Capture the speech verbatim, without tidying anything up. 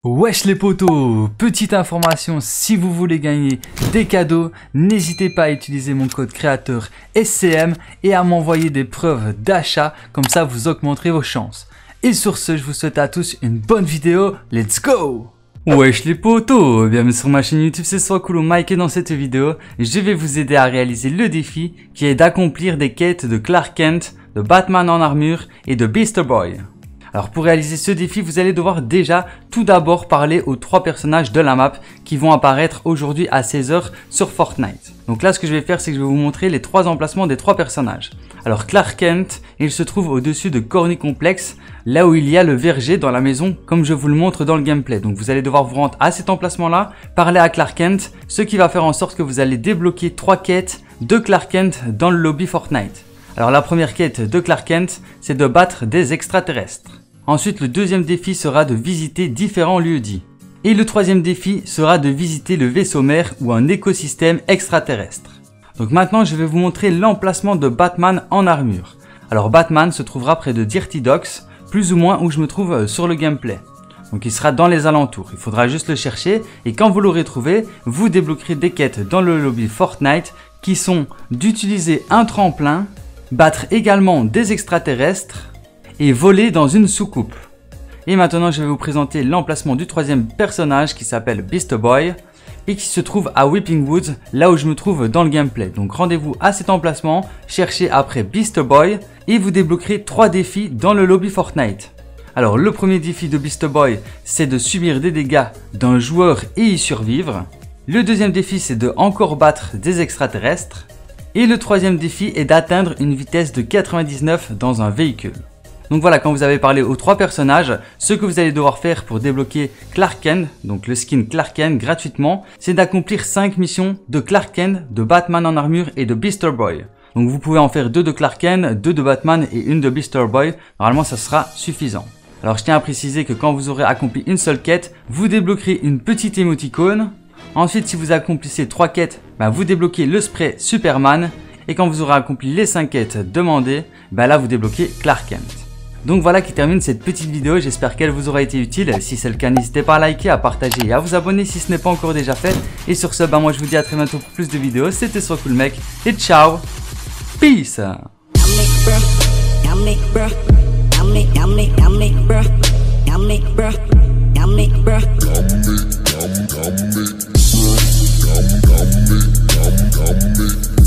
Wesh les potos, petite information, si vous voulez gagner des cadeaux, n'hésitez pas à utiliser mon code créateur S C M et à m'envoyer des preuves d'achat, comme ça vous augmenterez vos chances. Et sur ce, je vous souhaite à tous une bonne vidéo, let's go! Wesh les potos, bienvenue sur ma chaîne YouTube, c'est Swacool Mike et dans cette vidéo, je vais vous aider à réaliser le défi qui est d'accomplir des quêtes de Clark Kent, de Batman en armure et de Beast Boy. Alors pour réaliser ce défi, vous allez devoir déjà tout d'abord parler aux trois personnages de la map qui vont apparaître aujourd'hui à seize heures sur Fortnite. Donc là ce que je vais faire, c'est que je vais vous montrer les trois emplacements des trois personnages. Alors Clark Kent, il se trouve au-dessus de Corny Complex, là où il y a le verger dans la maison comme je vous le montre dans le gameplay. Donc vous allez devoir vous rendre à cet emplacement là, parler à Clark Kent, ce qui va faire en sorte que vous allez débloquer trois quêtes de Clark Kent dans le lobby Fortnite. Alors la première quête de Clark Kent, c'est de battre des extraterrestres. Ensuite, le deuxième défi sera de visiter différents lieux dits. Et le troisième défi sera de visiter le vaisseau mère ou un écosystème extraterrestre. Donc maintenant, je vais vous montrer l'emplacement de Batman en armure. Alors Batman se trouvera près de Dirty Docks, plus ou moins où je me trouve sur le gameplay. Donc il sera dans les alentours, il faudra juste le chercher et quand vous l'aurez trouvé, vous débloquerez des quêtes dans le lobby Fortnite qui sont d'utiliser un tremplin, battre également des extraterrestres, et voler dans une soucoupe. Et maintenant je vais vous présenter l'emplacement du troisième personnage qui s'appelle Beast Boy et qui se trouve à Weeping Woods, là où je me trouve dans le gameplay. Donc rendez-vous à cet emplacement, cherchez après Beast Boy et vous débloquerez trois défis dans le lobby Fortnite. Alors le premier défi de Beast Boy, c'est de subir des dégâts d'un joueur et y survivre. Le deuxième défi, c'est de encore battre des extraterrestres. Et le troisième défi est d'atteindre une vitesse de quatre-vingt-dix-neuf dans un véhicule. Donc voilà, quand vous avez parlé aux trois personnages, ce que vous allez devoir faire pour débloquer Clark Kent, donc le skin Clark Kent gratuitement, c'est d'accomplir cinq missions de Clark Kent, de Batman en armure et de Beast Boy. Donc vous pouvez en faire deux de Clark Kent, deux de Batman et une de Beast Boy. Normalement ça sera suffisant. Alors je tiens à préciser que quand vous aurez accompli une seule quête, vous débloquerez une petite émoticône. Ensuite si vous accomplissez trois quêtes, bah, vous débloquez le spray Superman. Et quand vous aurez accompli les cinq quêtes demandées, bah, là vous débloquez Clark Kent. Donc voilà qui termine cette petite vidéo, j'espère qu'elle vous aura été utile. Si c'est le cas, n'hésitez pas à liker, à partager et à vous abonner si ce n'est pas encore déjà fait. Et sur ce, bah moi je vous dis à très bientôt pour plus de vidéos. C'était Swacool Mec et ciao, peace. Come, come, come,